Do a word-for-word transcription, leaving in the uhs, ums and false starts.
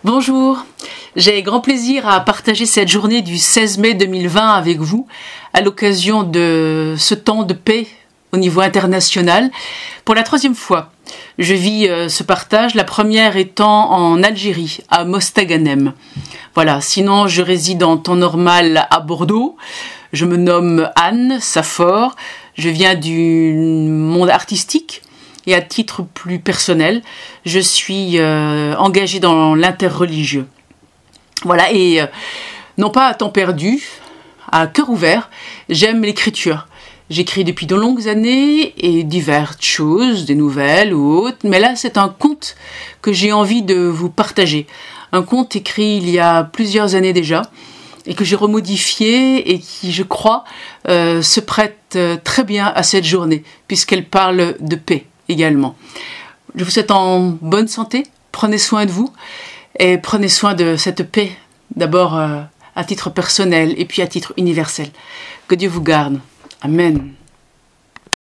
Bonjour, j'ai grand plaisir à partager cette journée du seize mai deux mille vingt avec vous à l'occasion de ce temps de paix au niveau international. Pour la troisième fois, je vis euh, ce partage, la première étant en Algérie, à Mostaganem. Voilà, sinon je réside en temps normal à Bordeaux. Je me nomme Anne Safor, je viens du monde artistique. Et à titre plus personnel, je suis euh, engagée dans l'interreligieux. Voilà, et euh, non pas à temps perdu, à cœur ouvert, j'aime l'écriture. J'écris depuis de longues années et diverses choses, des nouvelles ou autres, mais là c'est un conte que j'ai envie de vous partager. Un conte écrit il y a plusieurs années déjà et que j'ai remodifié et qui, je crois, euh, se prête euh, très bien à cette journée puisqu'elle parle de paix également. Je vous souhaite en bonne santé, prenez soin de vous et prenez soin de cette paix, d'abord euh, à titre personnel et puis à titre universel. Que Dieu vous garde. Amen.